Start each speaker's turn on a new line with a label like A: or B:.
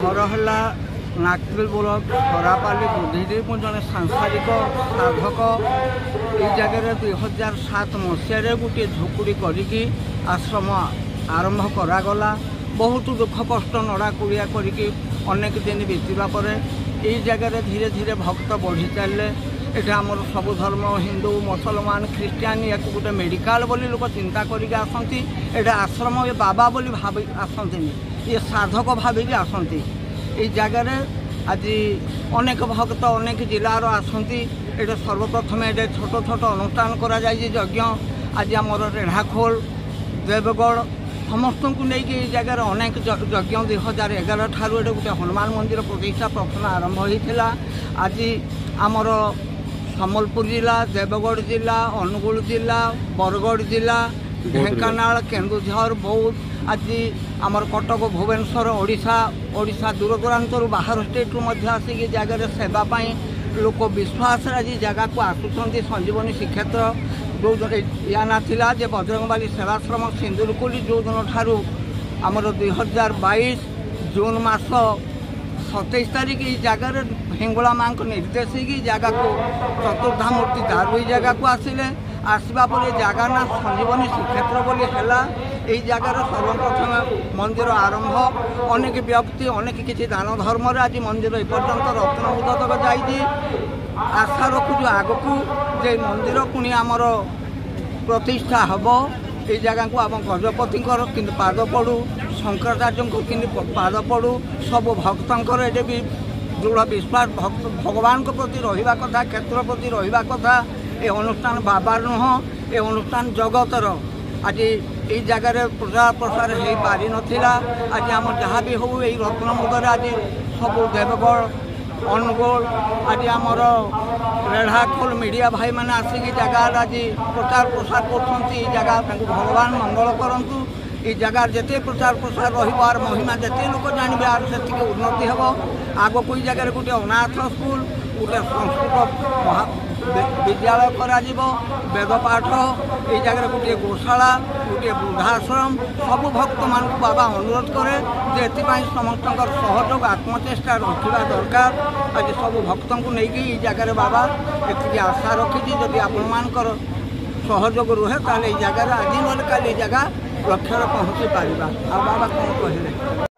A: घर है नागपुर ब्लॉक खरापाली बुद्धिदेव मु जड़े सांसारिक साधक ये जगह 2007 मसीह गोटे झुकुड़ी करी आश्रम आरंभ करागला। बहुत दुख कष्ट नड़ा कुड़िया करी अनेक दिन बीतवा पर यही जगह धीरे धीरे भक्त बढ़ी चलिए। एटा आमर सब धर्म हिंदू मुसलमान ख्रीस्टियान या गोटे मेडिकल बोली लोक चिंता करके आसती। एटा आश्रम ये बाबा बोली भाव आसती ये साधक भाविक आसती। ये जगह आज अनेक भक्त अनेक जिलार आसती। ये सर्वप्रथम ये छोट छोट अनुष्ठान करा यज्ञ आज आमर रेढ़ाखोल देवगढ़ समस्त को लेकिन जगह अनेक यज्ञ 2011 ठारू ये गोटे हनुमान मंदिर प्रतिष्ठा प्रथम आरंभ होता। आज आमर सम्बलपुर जिला देवगढ़ जिला अनुगुल जिला बरगढ़ जिला ढेंकानाल केन्दुझर बौद्ध आज आमर कटक भुवनेश्वर ओडिशा दूर दूरांतर बाहर स्टेट आसिक जगह सेवाई लोक विश्वास आज जगह को आसुँच। संजीवनी श्रीक्षेत्र जो या ना जे बजरंगबाली सेवाश्रम सिंदूरकुली जो दिन ठारू आमर 2022 जून मास 27 तारीख ये जगह हिंगुला माँ को निर्देश की जगह को चतुर्धा मूर्ति दारू जगह को आसिले आसवा पर जगह ना संजीवनी श्रीक्षेत्र बोली है। यही जगार सर्वप्रथम मंदिर आरंभ अनेक व्यक्ति अनेक किसी दान धर्म आज मंदिर एपर्यंत रत्न उदक जाइए। आशा रखुचु आग को जे मंदिर पुणी आमर प्रतिष्ठा हम ये जगह को आम गजपति कि पाद पड़ू शंकराचार्य कि पाद पड़ू सब भक्तर ये भी दृढ़ विश्वास भक्त भगवान प्रति रहा कथा क्षेत्र प्रति रहा कथा। ये अनुष्ठान बाबार नुह ये अनुष्ठान जगतर आज ये जगह प्रचार प्रसार हो पारि नथिला। आज आम जहाँ भी हो यही रत्नमुदर आज सब देवगढ़ अनुगोल आज आमर रेढ़ाखोल मीडिया भाई मैंने आसिक जगह आज प्रचार प्रसार कर जगह भगवान मंगल करूँ। ये जगह जिते प्रचार प्रसार रही महिमा जिते लोक जानवे आर से उन्नति हम आग कोई जगह गोटे अनाथ स्कूल गोटे संस्कृत विद्यालय करा वेद पाठ ये जगह गोटे गोशाला गोटे वृद्धाश्रम सब भक्त मान बाबा अनुरोध करे जे समस्त सहयोग आत्मचेष्टा रखा दरकार। आज सब भक्त को लेकिन ये जगह बाबा ये आशा रखी जदि आपर सहयोग रुहे ताले जगह आज ना काली जगह लक्ष्य पहुँची पार। बाबा कौन कहले।